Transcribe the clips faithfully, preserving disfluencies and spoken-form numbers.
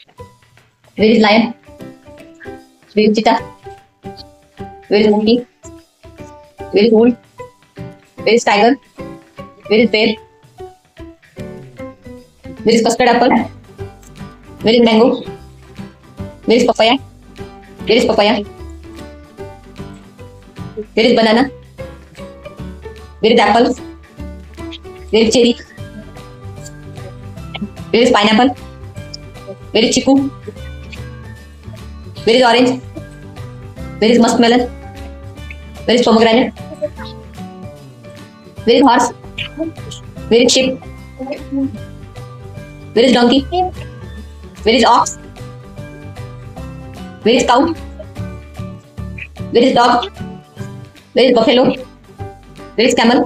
Where is lion? Where is cheetah? Where is monkey? Where is wolf? Where is tiger? Where is bear? Where is custard apple? Where is mango? Where is papaya? Where is papaya? Where is banana? Where is apple? Where is cherry? Where is pineapple? Where is chiku? Where is orange? Where is muskmelon? Where is pomegranate? Where is horse? Where is sheep? Where is donkey? Where is ox? Where is cow? Where is dog? Where is buffalo? Where is camel?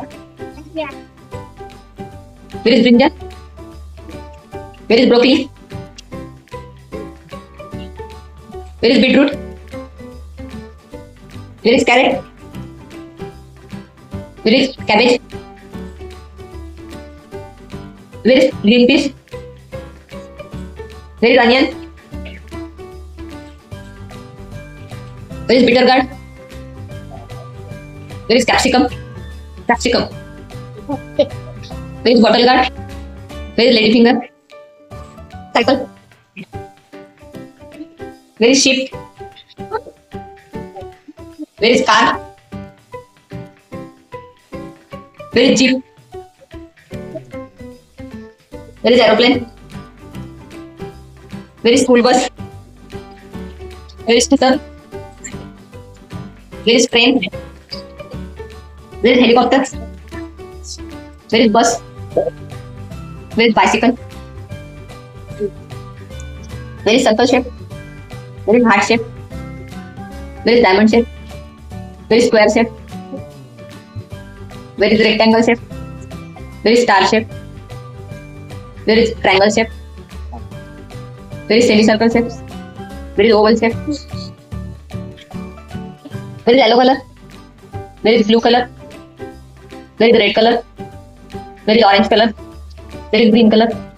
Where is brinjal? Where is broccoli? Where is beetroot? Where is carrot? Where is cabbage? Where is green peas? Where is onion? Where is bitter gourd? Where is capsicum? Capsicum. Where is bottle gourd? Where is ladyfinger? Cycle. Where is sheep? Where is car? Where is jeep? Where is aeroplane? Where is school bus? Where is scooter? Where is train? Where is helicopter? Where is bus? Where is bicycle? Where is circle shape? Where is heart shape? Where is diamond shape? Where is square shape? Where is rectangle shape? Where is star shape? Where is triangle shape? Where is semicircle shape? Where is oval shape? Where is yellow color? Where is blue color? Where is red color? Where is orange color? Where is green color?